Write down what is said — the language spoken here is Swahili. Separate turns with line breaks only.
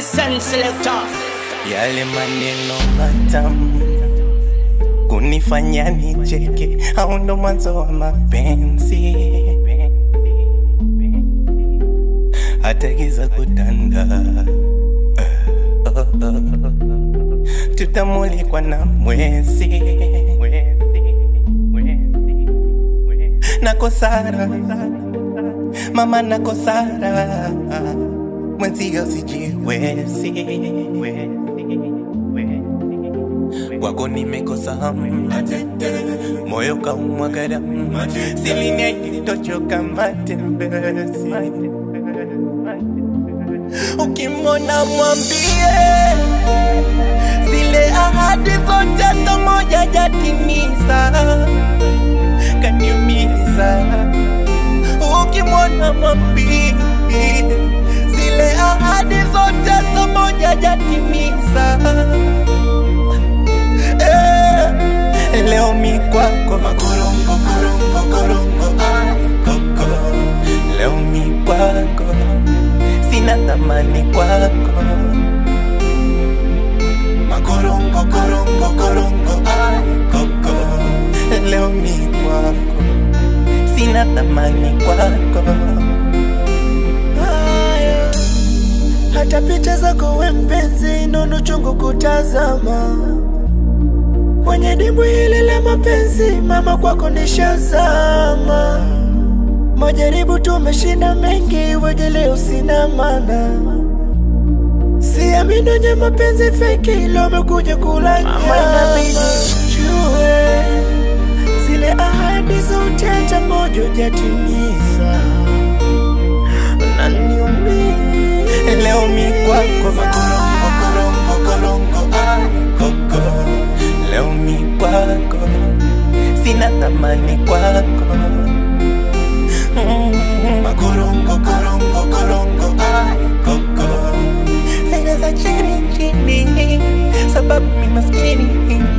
Listen selector.
Yale maneno matamu kunifanya nicheke, au ndo mwanzo wa mapenzi? Hata giza kutanda, tutamulikwa na mwezi. Nakosara mama, nakosara mwenzio sijiwezi. Kwako nimekosa hamu, moyo kaumwa karamu, siliniahidi tochoka matembezi. Ukimwona mwambie zile ahadi zote tomoja jatimiza, kaniumiza. Ukimwona mwambie zile ahadi zote tomoja jatimiza. Leo mi kwako makorongo, korongo, korongo, ay koko. Leo mi kwako sina thamani kwako. Makorongo, korongo, korongo, ay koko. Leo mi kwako sina thamani kwako.
Hata picha zako we mpenzi, nono chungu kutazama. Kwenye dimbwi hili la mapenzi, mama kwako nishazama. Majaribu tumeshinda mengi, wewe leo sina maana. Siamini nye mapenzi fake, leo umekuja kula nyama. Mama inabidi ujue zile ahadi zote hata moja hujatimiza. Unaniumiza.
Leo mi kwako makorongo, korongo, korongo, ay koko. Leo mi kwako sina thamani kwako. Makorongo, korongo, korongo, ay koko. Sina za chini chini, sababu mi maskini.